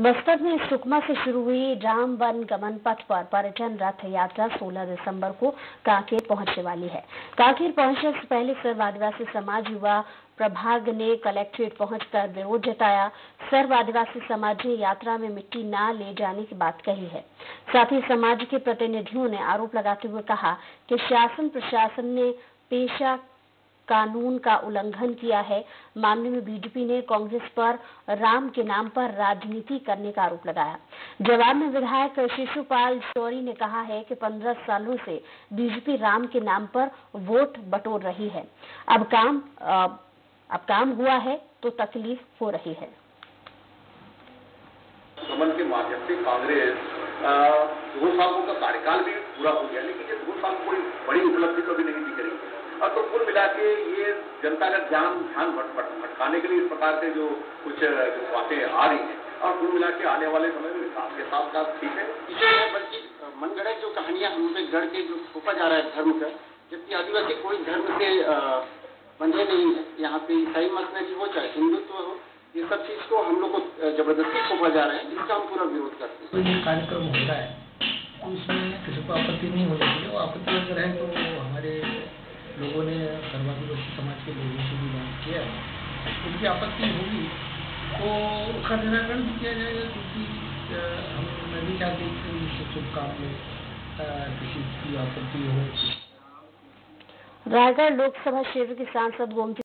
बस्तर में सुकमा से शुरू हुई राम वन गमन पथ पर पर्यटन रथ यात्रा 16 दिसंबर को कांकेर पहुंचने वाली है। कांकेर पहुंचने से पहले सर्व आदिवासी समाज युवा प्रभाग ने कलेक्ट्रेट पहुंचकर विरोध जताया। सर्व आदिवासी समाज ने यात्रा में मिट्टी न ले जाने की बात कही है। साथ ही समाज के प्रतिनिधियों ने आरोप लगाते हुए कहा कि शासन प्रशासन ने पेशा कानून का उल्लंघन किया है। मामले में बीजेपी ने कांग्रेस पर राम के नाम पर राजनीति करने का आरोप लगाया। जवाब में विधायक शिशुपाल शौरी ने कहा है कि 15 सालों से बीजेपी राम के नाम पर वोट बटोर रही है। अब काम हुआ है तो तकलीफ हो रही है। गमन के माध्यम से कांग्रेस 2 सालों का कार्यकाल भी पूरा हो गया, लेकिन ये 2 साल कोई बड़ी उपलब्धि कभी नहीं दिख रही। और तो कुल मिला के ये जनता का ध्यान भटकाने के लिए इस प्रकार से जो कुछ बातें आ रही हैं, और कुल मिला के आने वाले समय में विकास के साथ साथ ठीक है। बल्कि मनगढ़ंत जो कहानियां हम पे गढ़ के जो थोपा जा रहा है धर्म का, जबकि आदिवासी कोई धर्म से बंधे नहीं है। यहाँ पे ईसाई मत में भी हो चाहे हिंदुत्व हो, ये सब चीज को हम लोग को जबरदस्ती थोपा जा रहा है, जिसका हम पूरा विरोध करते हैं। कोई कार्यक्रम हो रहा है तो उसमें किसी को आपत्ति नहीं होनी चाहिए। वो आपत्ति अगर है तो हमारे लोगों ने सर्वादिवासी समाज के लोगों से भी बात किया, उनकी आपत्ति होगी तो उसका निराकरण भी किया जाएगा, क्योंकि मैं भी चाहती हूँ कि शुभ काम में किसी की आपत्ति हो। रायगढ़ लोकसभा क्षेत्र के सांसद गोमती